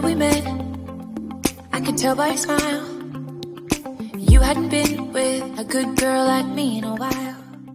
we met, I could tell by your smile you hadn't been with a good girl like me in a while.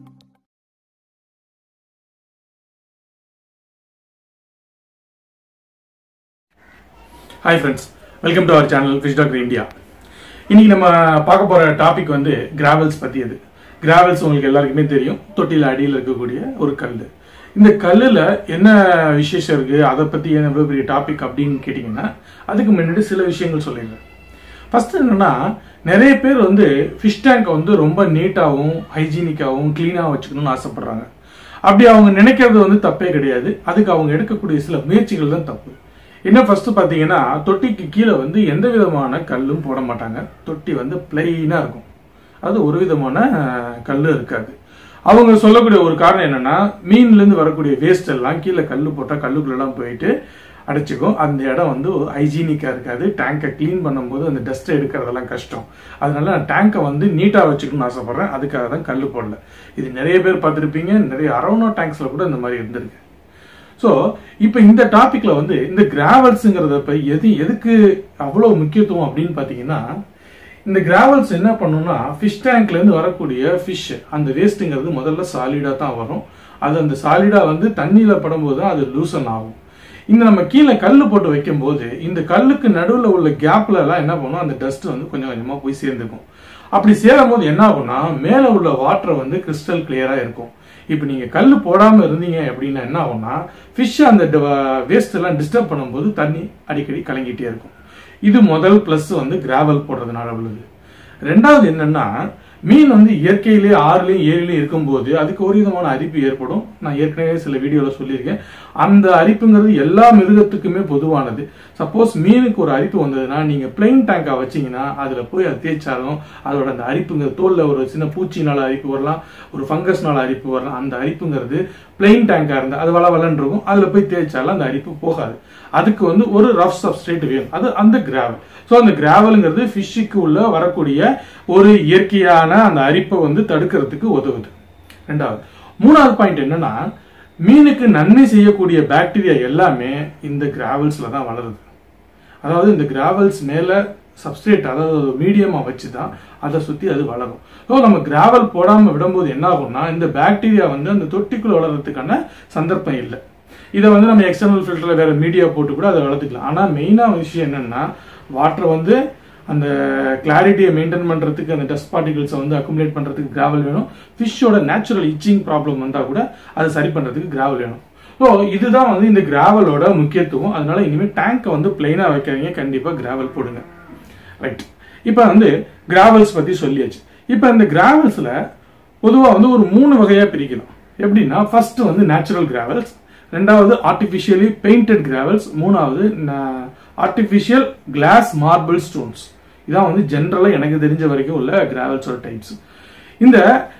Hi friends, welcome to our channel Fish Doctor India. இன்னைக்கு நம்ம பார்க்க போற topic வந்து gravels பத்தியது. Gravels உங்களுக்கு எல்லாருக்குமே தெரியும், தொட்டில அடியில் இருக்கக்கூடிய ஒரு கல். இந்த கல்லுல என்ன விசேஷம் இருக்கு, அதை பத்தி எவ்வளவு பெரிய டாபிக் அப்படின்னு கேட்டீங்கன்னா அதுக்கு முன்னாடி சில விஷயங்கள் சொல்லிடுறேன். ஃபர்ஸ்ட் என்னன்னா, நிறைய பேர் வந்து ஃபிஷ் டேங்கை வந்து ரொம்ப நீட்டாகவும் ஹைஜீனிக்காகவும் கிளீனாக வச்சுக்கணும்னு ஆசைப்படுறாங்க. அப்படி அவங்க நினைக்கிறது வந்து தப்பே கிடையாது. அதுக்கு அவங்க எடுக்கக்கூடிய சில முயற்சிகள் தான் தப்பு. என்ன ஃபர்ஸ்ட் பார்த்தீங்கன்னா, தொட்டிக்கு கீழே வந்து எந்த விதமான கல்லும் போட மாட்டாங்க. தொட்டி வந்து பிளைனாக இருக்கும், அது ஒரு விதமான கல் இருக்காது. அவங்க சொல்லக்கூடிய ஒரு காரணம் என்னன்னா, மீன்லேருந்து வரக்கூடிய வேஸ்ட் எல்லாம் கீழே கல் போட்டால் கல்லுக்குள்ளெல்லாம் போயிட்டு அடைச்சிக்கும். அந்த இடம் வந்து ஹைஜீனிக்காக இருக்காது. டேங்கை கிளீன் பண்ணும்போது அந்த டஸ்ட்டை எடுக்கிறதெல்லாம் கஷ்டம். அதனால நான் டேங்கை வந்து நீட்டாக வச்சுக்கணும்னு ஆசைப்படுறேன். அதுக்காக தான் கல் போடல. இது நிறைய பேர் பார்த்துருப்பீங்க, நிறைய அரௌனோ டேங்க்ஸில் கூட இந்த மாதிரி இருந்திருக்கு. ஸோ இப்போ இந்த டாபிக்ல வந்து இந்த கிராவல்ஸுங்கிறத எதுக்கு அவ்வளோ முக்கியத்துவம் அப்படின்னு பார்த்தீங்கன்னா, இந்த கிராவல்ஸ் என்ன பண்ணும்னா, ஃபிஷ் டேங்க்ல இருந்து வரக்கூடிய ஃபிஷ் அந்த வேஸ்ட்டுங்கிறது முதல்ல சாலிடா தான் வரும். அது அந்த சாலிடா வந்து தண்ணியில படும்போது தான் அது லூசன் ஆகும். இந்த நம்ம கீழே கல் போட்டு வைக்கும் போது இந்த கல்லுக்கு நடுவில் உள்ள கேப்ல எல்லாம் என்ன பண்ணும், அந்த டஸ்ட் வந்து கொஞ்சம் கொஞ்சமா போய் சேர்ந்துக்கும். அப்படி சேரும் போது என்ன ஆகும்னா, மேல உள்ள வாட்டர் வந்து கிறிஸ்டல் கிளியரா இருக்கும். இப்போ நீங்க கல் போடாம இருந்தீங்க அப்படின்னா என்ன ஆகும்னா, ஃபிஷ் அந்த வேஸ்ட் எல்லாம் டிஸ்டர்ப் பண்ணும்போது தண்ணி அடிக்கடி கலங்கிட்டே இருக்கும். இது முதல் பிளஸ் வந்து கிராவல் போடுறதுனால உள்ளது. ரெண்டாவது என்னன்னா, மீன் வந்து இயற்கையிலே ஆறுலையும் ஏரிலையும் இருக்கும்போது அதுக்கு ஒரு விதமான அரிப்பு ஏற்படும். நான் ஏற்கனவே சில வீடியோல சொல்லியிருக்கேன். அந்த அரிப்புங்கிறது எல்லா மிருகத்துக்குமே பொதுவானது. சப்போஸ் மீனுக்கு ஒரு அரிப்பு வந்ததுன்னா நீங்க பிளைன் டேங்கா வச்சீங்கன்னா அதுல போய் அது தேய்ச்சாலும் அதோட அந்த அரிப்புங்கிறது, தோல்ல ஒரு சின்ன பூச்சினால அரிப்பு வரலாம், ஒரு ஃபங்கஸ்னால அரிப்பு வரலாம். அந்த அரிப்புங்கிறது பிளைன் டேங்கா இருந்தா அது வளன்னு இருக்கும், அதுல போய் தேய்ச்சாலும் அந்த அரிப்பு போகாது. அதுக்கு வந்து ஒரு ரஃப் சப்ஸ்ட்ரேட் வேணும், அது அந்த கிராவல். ஸோ அந்த கிராவலுங்கிறது ஃபிஷ்ஷுக்கு உள்ள வரக்கூடிய ஒரு இயற்கையான அந்த அரிப்பை வந்து தடுக்கிறதுக்கு உதவுது. ரெண்டாவது. மூணாவது பாயிண்ட் என்னன்னா, மீனுக்கு நன்மை செய்யக்கூடிய பாக்டீரியா எல்லாமே இந்த கிராவல்ஸ்ல தான் வளருது. அதாவது இந்த கிராவல்ஸ் மேல சப்ஸ்ட்ரேட், அதாவது மீடியமா வச்சுதான் அதை சுத்தி அது வளரும். ஸோ நம்ம கிராவல் போடாம விடும்போது என்ன ஆகும்னா, இந்த பாக்டீரியா வந்து அந்த தொட்டிக்குள்ள வளர்றதுக்கான சந்தர்ப்பம் இல்லை. இதை வந்து நம்ம எக்ஸ்டர்னல் ஃபில்டர்ல வேற மீடியா போட்டு கூட அதை வளர்த்துக்கலாம். ஆனா மெயினா விஷயம் என்னன்னா, வாட்டர் வந்து அந்த கிளாரிட்டியை மெயின்டைன் பண்றதுக்கு, அந்த டஸ்ட் பார்ட்டிகல்ஸை வந்து அக்குமுலேட் பண்றதுக்கு கிராவல் வேணும். ஃபிஷ்ஷோட நேச்சுரல் இச்சிங் ப்ராப்ளம் வந்தா கூட அதை சரி பண்றதுக்கு கிராவல் வேணும். ஸோ இதுதான் வந்து இந்த கிராவலோட முக்கியத்துவம். அதனால இனிமேல் டேங்கை வந்து பிளைனா வைக்காதீங்க, கண்டிப்பா கிராவல் போடுங்க. ரைட். இப்போ வந்து கிராவல்ஸ் பத்தி சொல்லியாச்சு. இப்போ இந்த கிராவல்ஸ்ல பொதுவாக வந்து ஒரு 3 வகையா பிரிக்கலாம். எப்படின்னா, ஃபர்ஸ்ட் வந்து நேச்சுரல் கிராவல்ஸ், ரெண்டாவது ஆர்டிபிஷியலி பெயிண்டட் கிராவல்ஸ், மூணாவது ஆர்டிபிஷியல் கிளாஸ் மார்பிள் ஸ்டோன்ஸ். இதான் வந்து ஜென்ரலா எனக்கு தெரிஞ்ச வரைக்கும் உள்ள கிராவல்ஸோட டைப்ஸ். இந்த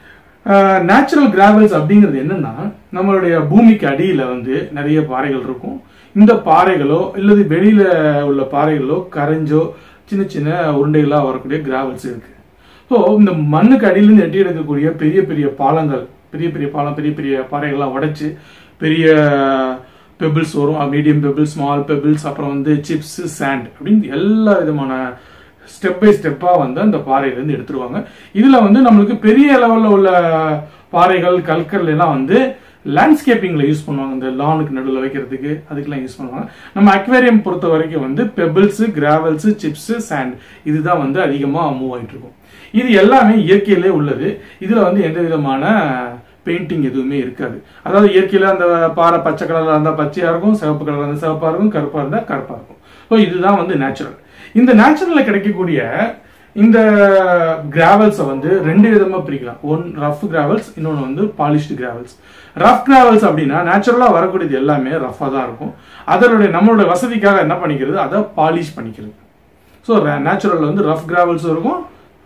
நேச்சுரல் கிராவல்ஸ் அப்படிங்கிறது என்னன்னா, நம்மளுடைய பூமிக்கு அடியில வந்து நிறைய பாறைகள் இருக்கும். இந்த பாறைகளோ இல்லது வெளியில உள்ள பாறைகளோ கரைஞ்சோ சின்ன சின்ன உருண்டைகளா வரக்கூடிய கிராவல்ஸ் இருக்கு. ஸோ இந்த மண்ணுக்கு அடியிலிருந்து எட்டி எடுக்கக்கூடிய பெரிய பெரிய பாலங்கள், பெரிய பெரிய பாலம், பெரிய பெரிய பாறைகள்லாம் உடைச்சு பெரிய பெபிள்ஸ் வரும், மீடியம் பெபிள்ஸ், ஸ்மால் பெபிள்ஸ், அப்புறம் வந்து சிப்ஸ், சாண்ட் அப்படின்னு எல்லா விதமான ஸ்டெப் பை ஸ்டெப்பா வந்து அந்த பாறையிலேருந்து எடுத்துருவாங்க. இதுல வந்து நம்மளுக்கு பெரிய லெவல்ல உள்ள பாறைகள், கற்கள் எல்லாம் வந்து லேண்ட்ஸ்கேப்பிங்ல யூஸ் பண்ணுவாங்க. இந்த லானுக்கு நடுவில் வைக்கிறதுக்கு அதுக்கெல்லாம் யூஸ் பண்ணுவாங்க. நம்ம அக்வேரியம் பொறுத்த வரைக்கும் வந்து பெபிள்ஸ், கிராவல்ஸ், சிப்ஸ், சாண்ட் இதுதான் வந்து அதிகமா மூவ் ஆயிட்டு இருக்கும். இது எல்லாமே இயற்கையிலே உள்ளது. இதுல வந்து எந்த விதமான பெயிண்டிங் எதுவுமே இருக்காது. அதாவது இயற்கையில அந்த பாறை பச்சை கலர்ல இருந்தா பச்சையா இருக்கும், சிவப்பு கலர்ல இருந்தா சிவப்பா இருக்கும், கருப்பா இருந்தா கருப்பா இருக்கும். ஸோ இதுதான் வந்து நேச்சுரல். இந்த நேச்சுரல்ல கிடைக்கக்கூடிய இந்த கிராவல்ஸை வந்து 2 விதமா பிரிக்கலாம். ஒன் ரஃப் கிராவல்ஸ், இன்னொன்று வந்து பாலிஷ்டு கிராவல்ஸ். ரஃப் கிராவல்ஸ் அப்படின்னா நேச்சுரலா வரக்கூடியது எல்லாமே ரஃபா தான் இருக்கும். அதனுடைய நம்மளுடைய வசதிக்காக என்ன பண்ணிக்கிறது, அதை பாலிஷ் பண்ணிக்கிறது. ஸோ நேச்சுரல்ல வந்து ரஃப் கிராவல்ஸும் இருக்கும்,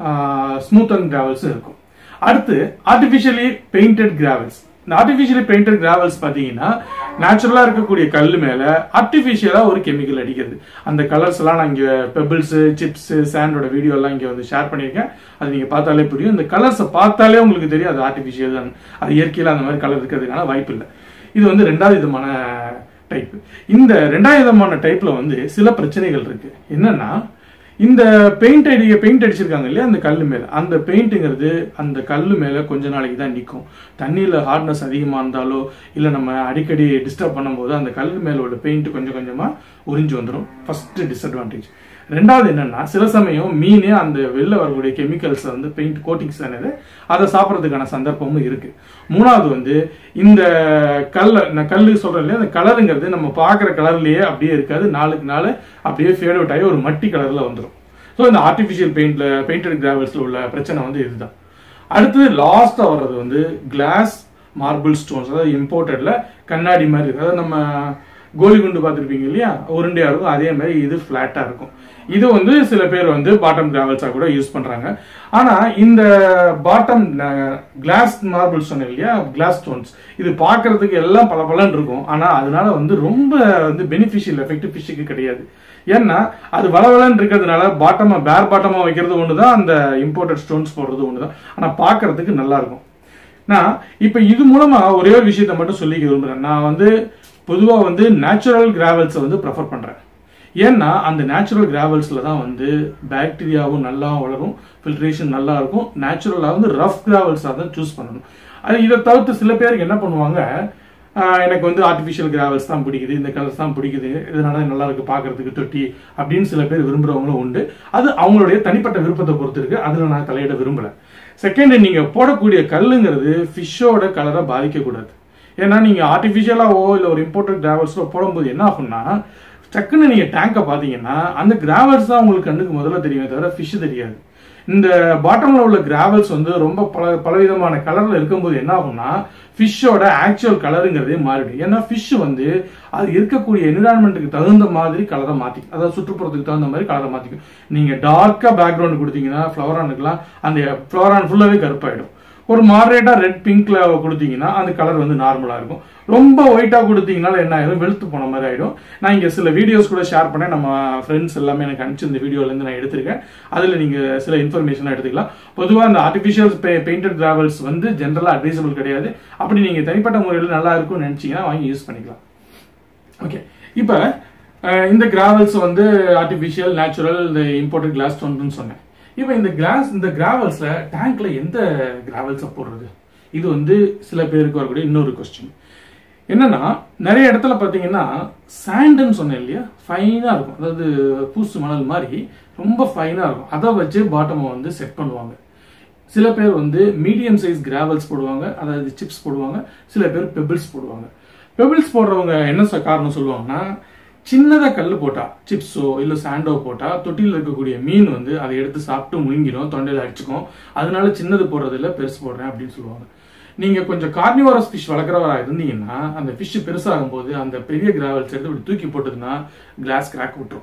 ஸ்மூத் அண்ட் கிராவல்ஸும் இருக்கும். அடுத்து ஆர்டிபிஷியலி பெயிண்டட் கிராவல்ஸ். இந்த ஆர்டிபிஷியலி பெயிண்டட் கிராவல்ஸ் பாத்தீங்கன்னா, நேச்சுரலா இருக்கக்கூடிய கல் மேல ஆர்டிபிஷியலா ஒரு கெமிக்கல் அடிக்கிறது. அந்த கலர்ஸ் எல்லாம் நான் இங்க பெபிள்ஸ், சிப்ஸ், சாண்டோட வீடியோ எல்லாம் இங்க வந்து ஷேர் பண்ணியிருக்கேன். அது நீங்க பார்த்தாலே புரியும். இந்த கலர்ஸை பார்த்தாலே உங்களுக்கு தெரியும் அது ஆர்டிபிஷியல் தான். அது இயற்கையில அந்த மாதிரி கலர் இருக்கிறதுக்கான வாய்ப்பு இல்லை. இது வந்து 2வது விதமான டைப். இந்த 2வது விதமான டைப்ல வந்து சில பிரச்சனைகள் இருக்கு. என்னன்னா, இந்த பெயிண்ட் அடிச்சிருக்காங்க இல்லையா அந்த கல்லு மேல, அந்த பெயிண்ட்ங்கிறது அந்த கல்லு மேல கொஞ்ச நாளைக்கு தான் நிற்கும். தண்ணியில ஹார்ட்னஸ் அதிகமா இருந்தாலோ இல்ல நம்ம அடிக்கடி டிஸ்டர்ப் பண்ணும்போது அந்த கல்லு மேல உள்ள பெயிண்ட் கொஞ்சம் கொஞ்சமா உறிஞ்சு வந்துடும். First disadvantage. 2வது என்னன்னா, சில சமயம் மீனே அந்த வெளில வரக்கூடிய கெமிக்கல்ஸ் வந்து பெயிண்ட் கோட்டிங்ஸ் தானே, அதை சாப்பிட்றதுக்கான சந்தர்ப்பமும் இருக்கு. 3வது வந்து இந்த கல்லு சொல்றோம் இல்லையா, அந்த கலருங்கிறது நம்ம பார்க்குற கலர்லயே அப்படியே இருக்காது, நாளுக்கு நாள் அப்படியே ஃபேட் அவுட் ஆகி ஒரு மட்டி கலர்ல வந்துடும். ஸோ இந்த ஆர்டிஃபிஷியல் பெயிண்டட் கிராவல்ஸ்ல உள்ள பிரச்சனை வந்து இதுதான். அடுத்தது லாஸ்டா வர்றது வந்து கிளாஸ் மார்பிள் ஸ்டோன்ஸ், அதாவது இம்போர்ட்டட்ல கண்ணாடி மாதிரி இருக்கு. அதாவது நம்ம கோலி குண்டு பார்த்துருப்பீங்க இல்லையா, உருண்டையா இருக்கும், அதே மாதிரி இது பிளாட்டா இருக்கும். இது வந்து சில பேர் வந்து பாட்டம் கிராவல்ஸா கூட யூஸ் பண்றாங்க. ஆனா இந்த பாட்டம் கிளாஸ் மார்பிள் சொன்ன இல்லையா, கிளாஸ் ஸ்டோன்ஸ், இது பார்க்கறதுக்கு எல்லாம் பலன்னு இருக்கும். ஆனா அதனால வந்து ரொம்ப வந்து பெனிஃபிஷியல் எஃபெக்ட் ஃபிஷ்ஷுக்கு கிடையாது. ஏன்னா அது வளவலன்னு இருக்கிறதுனால பேர் பாட்டமா வைக்கிறது ஒண்ணுதான், அந்த இம்போர்ட்டட் ஸ்டோன்ஸ் போடுறது ஒண்ணுதான். ஆனா பார்க்கறதுக்கு நல்லா இருக்கும். நான் இப்ப இது மூலமா ஒரே ஒரு விஷயத்த மட்டும் சொல்லிக்க விரும்புறேன். நான் வந்து பொதுவா வந்து நேச்சுரல் கிராவல்ஸை வந்து ப்ரெஃபர் பண்றேன். ஏன்னா அந்த நேச்சுரல் கிராவல்ஸ்ல தான் வந்து பாக்டீரியாவும் நல்லா வளரும், ஃபில்ட்ரேஷன் நல்லா இருக்கும். நேச்சுரலா வந்து ரஃப் கிராவல்ஸா தான் சூஸ் பண்ணணும். அது இதை தவிர்த்து சில பேருக்கு என்ன பண்ணுவாங்க, எனக்கு வந்து ஆர்டிஃபிஷியல் கிராவல்ஸ் தான் பிடிக்குது, இந்த கலர்ஸ் தான் பிடிக்குது, இதனால நல்லா இருக்கு பார்க்கறதுக்கு தொட்டி அப்படின்னு சில பேர் விரும்புறவங்களும் உண்டு. அது அவங்களுடைய தனிப்பட்ட விருப்பத்தை பொறுத்து இருக்கு, அதுல நான் தலையிட விரும்பல. செகண்ட், நீங்க போடக்கூடிய கல்லுங்கிறது ஃபிஷ்ஷோட கலரை பாதிக்க கூடாது. ஏன்னா நீங்க ஆர்டிஃபிஷியலாவோ இல்ல ஒரு இம்போர்ட்டட் கிராவல்ஸோ போடும்போது என்ன ஆகும்னா, டக்குன்னு நீங்க டேங்கை பாத்தீங்கன்னா அந்த கிராவல்ஸ் தான் உங்களுக்கு கண்ணுக்கு முதல்ல தெரியுமே தவிர ஃபிஷ் தெரியாது. இந்த பாட்டம்ல உள்ள கிராவல்ஸ் வந்து ரொம்ப பலவிதமான கலர்ல இருக்கும்போது என்ன ஆகும்னா, ஃபிஷ்ஷோட ஆக்சுவல் கலருங்கிறதே மாறிடும். ஏன்னா ஃபிஷ் வந்து அது இருக்கக்கூடிய என்விரான்மெண்ட்டுக்கு தகுந்த மாதிரி கலரை மாத்திக்கும், அதாவது சுற்றுப்புறத்துக்கு தகுந்த மாதிரி கலரை மாத்திக்கும். நீங்க டார்க்கா பேக்ரவுண்ட் கொடுத்தீங்கன்னா ஃபிளவரானுக்குலாம் அந்த ஃபிளவரான் ஃபுல்லாவே கருப்பாயிடும். ஒரு மாடரேட்டா ரெட் பிங்க்ல கொடுத்தீங்கன்னா அந்த கலர் வந்து நார்மலா இருக்கும். ரொம்ப ஒயிட்டா கொடுத்தீங்கன்னா என்ன ஆயிடும், வெளுத்து போன மாதிரி ஆயிடும். நான் இங்க சில வீடியோஸ் கூட ஷேர் பண்ணேன், நம்ம ஃப்ரெண்ட்ஸ் எல்லாமே எனக்கு அனுப்பிச்சு இந்த வீடியோல இருந்து நான் எடுத்திருக்கேன். அதுல நீங்க சில இன்ஃபர்மேஷன் எடுத்துக்கலாம். பொதுவா அந்த ஆர்டிஃபிஷியல் பெயிண்டட் கிராவல்ஸ் வந்து ஜென்ரலா அட்வைசபிள் கிடையாது. அப்படி நீங்க தனிப்பட்ட முறையில் நல்லா இருக்கும்னு நினைச்சீங்கன்னா வாங்கி யூஸ் பண்ணிக்கலாம். ஓகே, இப்ப இந்த கிராவல்ஸ் வந்து ஆர்டிஃபிஷியல், நேச்சுரல், இந்த இம்போர்ட்டட் கிளாஸ் ஸ்டோன் சொன்னேன். இப்ப இந்த கிராவல்ஸ்ல டேங்க்ல எந்த கிராவல்ஸை போடுறது, இது வந்து சில பேருக்கு வரக்கூடிய இன்னொரு கொஸ்டின். என்னன்னா, நிறைய இடத்துல பாத்தீங்கன்னா சாண்டுன்னு சொன்னேன் இல்லையா, ஃபைனா இருக்கும், அதாவது பூசு மணல் மாதிரி ரொம்ப ஃபைனா இருக்கும். அதை வச்சு பாட்டமை வந்து செட் பண்ணுவாங்க. சில பேர் வந்து மீடியம் சைஸ் கிராவல்ஸ் போடுவாங்க, அதாவது சிப்ஸ் போடுவாங்க. சில பேர் பெபிள்ஸ் போடுவாங்க. பெபிள்ஸ் போடுறவங்க என்ன காரணம் சொல்லுவாங்கன்னா, சின்னதா கல் போட்டா, சிப்ஸோ இல்ல சாண்டோ போட்டா தொட்டியில் இருக்கக்கூடிய மீன் வந்து அதை எடுத்து சாப்பிட்டு முழுங்கிடும், தொண்டையில அடிச்சுக்கும். அதனால சின்னது போடுறது இல்ல, பெருசு போடுறேன் அப்படின்னு சொல்லுவாங்க. நீங்க கொஞ்சம் கார்னிவோரஸ் ஃபிஷ் வளர்க்குறவரா இருந்தீங்கன்னா அந்த ஃபிஷ் பெருசாகும் போது அந்த பெரிய கிராவல்ஸ் எடுத்து இப்படி தூக்கி போட்டதுன்னா கிளாஸ் கிராக் விட்டுரும்.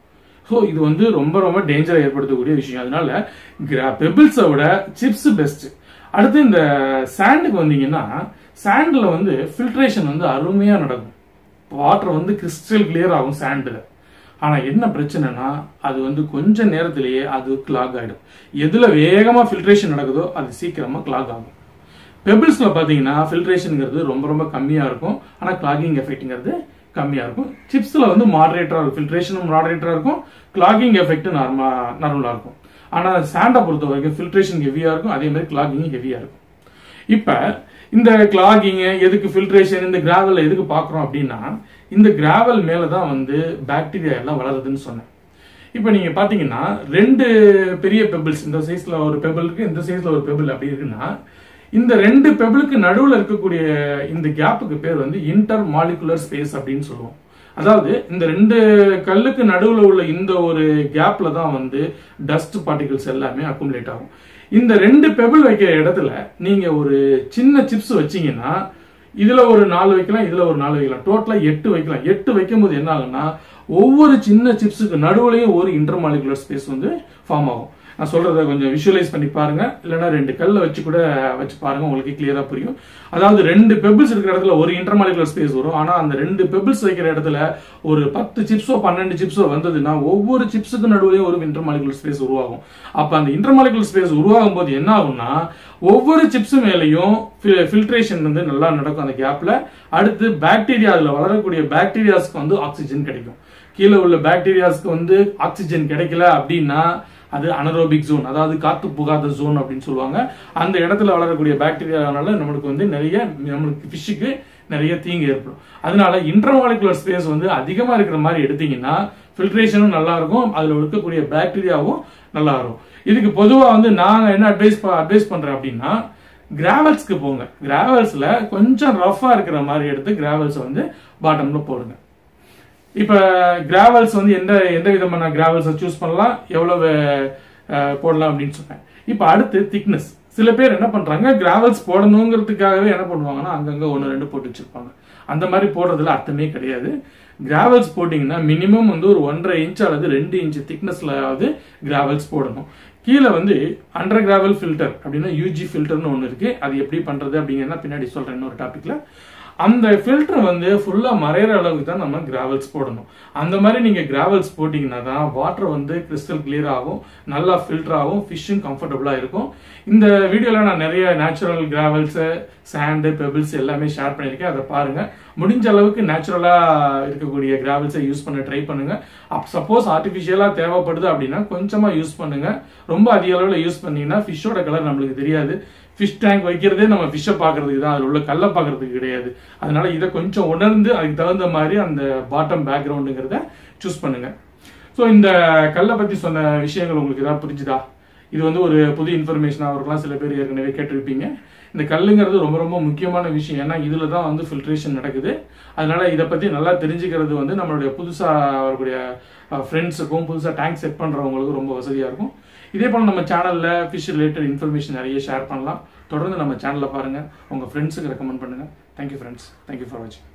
ஸோ இது வந்து ரொம்ப ரொம்ப டேஞ்சரை ஏற்படுத்தக்கூடிய விஷயம். அதனால பெபிள்ஸை விட சிப்ஸ் பெஸ்ட். அடுத்து இந்த சாண்டுக்கு வந்தீங்கன்னா, சாண்ட்ல வந்து ஃபில்ட்ரேஷன் வந்து அருமையா நடக்கும். வாட்டர் வந்து கிறிஸ்டல் கிளியர் ஆகும் சாண்டில். ஆனா என்ன பிரச்சனைனா, அது வந்து கொஞ்ச நேரத்திலேயே அது கிளாக் ஆயிடும். எதுல வேகமா ஃபில்ட்ரேஷன் நடக்குதோ அது சீக்கிரமா கிளாக் ஆகும். பெபிள்ஸ்ல பாத்தீங்கன்னா ஃபில்ட்ரேஷன்ங்கிறது ரொம்ப ரொம்ப கம்மியா இருக்கும், ஆனா கிளாகிங் எஃபெக்ட்ங்கிறது கம்மியா இருக்கும். சிப்ஸ்ல வந்து மாடரேட்டரா இருக்கும், ஃபில்ட்ரேஷனும் மாடரேட்டரா இருக்கும், கிளாகிங் எஃபெக்ட் நார்மலா இருக்கும். ஆனா சாண்டை பொறுத்த வரைக்கும் ஃபில்ட்ரேஷன் ஹெவியா இருக்கும், அதே மாதிரி கிளாகிங் ஹெவியா இருக்கும். இப்ப இந்த கிளாகிங் எதுக்கு, ஃபில்ட்ரேஷன் இந்த கிராவல் எதுக்கு பாக்குறோம் அப்படின்னா, இந்த கிராவல் மேலதான் வந்து பாக்டீரியா எல்லாம் வளருதுன்னு சொன்னேன். இப்ப நீங்க பாத்தீங்கன்னா 2 பெரிய பெபிள்ஸ், இந்த சைஸ்ல ஒரு பெபிள் இருக்கு, இந்த சைஸ்ல ஒரு பெபிள் அப்படி இருக்குன்னா, இந்த 2 பெபிளுக்கு நடுவுல இருக்கக்கூடிய இந்த கேப்புக்கு பேர் வந்து இன்டர் மாலிகுலர் ஸ்பேஸ் அப்படின்னு சொல்லுவோம். அதாவது இந்த 2 கல்லுக்கு நடுவுல உள்ள இந்த ஒரு கேப்ல தான் வந்து டஸ்ட் பார்ட்டிகல்ஸ் எல்லாமே அக்குமுலேட் ஆகும். இந்த 2 பெபிள் வைக்கிற இடத்துல நீங்க ஒரு சின்ன சிப்ஸ் வச்சீங்கன்னா, இதுல ஒரு 4 வைக்கலாம், இதுல ஒரு 4 வைக்கலாம், டோட்டலா 8 வைக்கலாம். 8 வைக்கும் போது என்ன ஆகும்னா, ஒவ்வொரு சின்ன சிப்ஸுக்கு நடுவுலயும் ஒரு இன்டர்மாலிகுலர் ஸ்பேஸ் வந்து ஃபார்ம் ஆகும். நான் சொல்றத கொஞ்சம் விஷுவலைஸ் பண்ணி பாருங்க, இல்லைன்னா 2 கல்லை வச்சு கூட வச்சு பாருங்க, உங்களுக்கு கிளியரா புரியும். அதாவது 2 பெபிள்ஸ் இருக்கிற இடத்துல ஒரு இன்டர்மாலிகுலர் ஸ்பேஸ் வரும். ஆனா அந்த 2 பெபிள்ஸ் வைக்கிற இடத்துல ஒரு 10 சிப்ஸோ 12 சிப்ஸோ வந்ததுன்னா ஒவ்வொரு சிப்ஸுக்கு நடுவுலையும் ஒரு இன்டர்மாலிகுலர் ஸ்பேஸ் உருவாகும். அப்ப அந்த இன்டர்மாலிகுலர் ஸ்பேஸ் உருவாகும் போது என்ன ஆகும்னா ஒவ்வொரு சிப்ஸ் மேலையும் ஃபில்ட்ரேஷன் வந்து நல்லா நடக்கும் அந்த கேப்ல. அடுத்து பாக்டீரியா, அதுல வளரக்கூடிய பாக்டீரியாஸ்க்கு வந்து ஆக்சிஜன் கிடைக்கும். கீழே உள்ள பாக்டீரியாஸ்க்கு வந்து ஆக்சிஜன் கிடைக்கல அப்படின்னா அது அனரோபிக் ஜோன், அதாவது காத்து புகாத ஜோன் அப்படின்னு சொல்லுவாங்க. அந்த இடத்துல வளரக்கூடிய பாக்டீரியானால நம்மளுக்கு வந்து நம்மளுக்கு ஃபிஷ்ஷுக்கு நிறைய தீங்கு ஏற்படும். அதனால இன்டர்மாலிகுலர் ஸ்பேஸ் வந்து அதிகமா இருக்கிற மாதிரி எடுத்தீங்கன்னா ஃபில்ட்ரேஷனும் நல்லா இருக்கும், அதுல இருக்கக்கூடிய பாக்டீரியாவும் நல்லா இருக்கும். இதுக்கு பொதுவா வந்து நாங்க என்ன அட்வைஸ் பண்றேன் அப்படின்னா கிராவல்ஸ்க்கு போங்க. கிராவல்ஸ்ல கொஞ்சம் ரஃபா இருக்கிற மாதிரி எடுத்து கிராவல்ஸ் வந்து பாட்டம்ல போடுங்க. இப்ப கிராவல்ஸ் வந்து எந்த விதமான கிராவல்ஸை சூஸ் பண்ணலாம், எவ்வளவு போடலாம் அப்படின்னு சொன்னேன். இப்ப அடுத்து திக்னஸ். சில பேர் என்ன பண்றாங்க, கிராவல்ஸ் போடணுங்கிறதுக்காகவே என்ன பண்ணுவாங்கன்னா அங்கங்க 1-2 போட்டு வச்சிருப்பாங்க. அந்த மாதிரி போடுறதுல அர்த்தமே கிடையாது. கிராவல்ஸ் போட்டீங்கன்னா மினிமம் வந்து ஒரு 1.5 இன்ச் அல்லது 2 இன்ச் திக்னஸ்லாவது கிராவல்ஸ் போடணும். கீழே வந்து அண்டர் கிராவல் ஃபில்டர் அப்படின்னா யூஜி ஃபில்டர்னு ஒன்று இருக்கு. அது எப்படி பண்றது அப்படிங்கிறத பின்னாடி சொல்றேன் இன்னொரு டாபிக்ல. அந்த ஃபில்டர் வந்து ஃபுல்லா மறையிற அளவுக்கு தான் நம்ம கிராவல்ஸ் போடணும். அந்த மாதிரி நீங்க கிராவல்ஸ் போட்டீங்கன்னா தான் வாட்டர் வந்து கிறிஸ்டல் கிளியர் ஆகும், நல்லா ஃபில்டர் ஆகும், ஃபிஷ்ஷும் கம்ஃபர்டபுளா இருக்கும். இந்த வீடியோல நான் நிறைய நேச்சுரல் கிராவல்ஸ், சாண்டு, பெபிள்ஸ் எல்லாமே ஷேர் பண்ணியிருக்கேன். அதை பாருங்க. முடிஞ்ச அளவுக்கு நேச்சுரலா இருக்கக்கூடிய கிராவல்ஸை யூஸ் பண்ண ட்ரை பண்ணுங்க. சப்போஸ் ஆர்டிபிஷியலா தேவைப்படுது அப்படின்னா கொஞ்சமா யூஸ் பண்ணுங்க. ரொம்ப அதிக அளவில் யூஸ் பண்ணீங்கன்னா ஃபிஷ்ஷோட கலர் நம்மளுக்கு தெரியாது. ஃபிஷ் டேங்க் வைக்கிறதே நம்ம ஃபிஷ்ஷை பார்க்கறதுக்கு தான், அதில் உள்ள கல்லை பார்க்கறதுக்கு கிடையாது. அதனால இதை கொஞ்சம் உணர்ந்து அதுக்கு தகுந்த மாதிரி அந்த பாட்டம் பேக்ரவுண்டுங்கிறத சூஸ் பண்ணுங்க. ஸோ இந்த கல்லை பற்றி சொன்ன விஷயங்கள் உங்களுக்கு ஏதாவது புரிஞ்சுதா? இது வந்து ஒரு புது இன்ஃபர்மேஷனாக இருக்கலாம், சில பேர் ஏற்கனவே கேட்டிருப்பீங்க. இந்த கல்லுங்கிறது ரொம்ப ரொம்ப முக்கியமான விஷயம். ஏன்னா இதுல தான் வந்து ஃபில்ட்ரேஷன் நடக்குது. அதனால இதை பத்தி நல்லா தெரிஞ்சுக்கிறது வந்து நம்மளுடைய புதுசா வரக்கூடிய ஃப்ரெண்ட்ஸுக்கும் புதுசா டேங்க் செட் பண்றவங்களுக்கும் ரொம்ப வசதியா இருக்கும். இதே போல நம்ம சேனல்ல ஃபிஷ் ரிலேட்டட் இன்ஃபர்மேஷன் நிறைய ஷேர் பண்ணலாம். தொடர்ந்து நம்ம சேனலை பாருங்க, உங்க ஃப்ரெண்ட்ஸுக்கு ரெக்கமெண்ட் பண்ணுங்க. தேங்க்யூ ஃப்ரெண்ட்ஸ், தேங்க்யூ ஃபார் வாட்சிங்.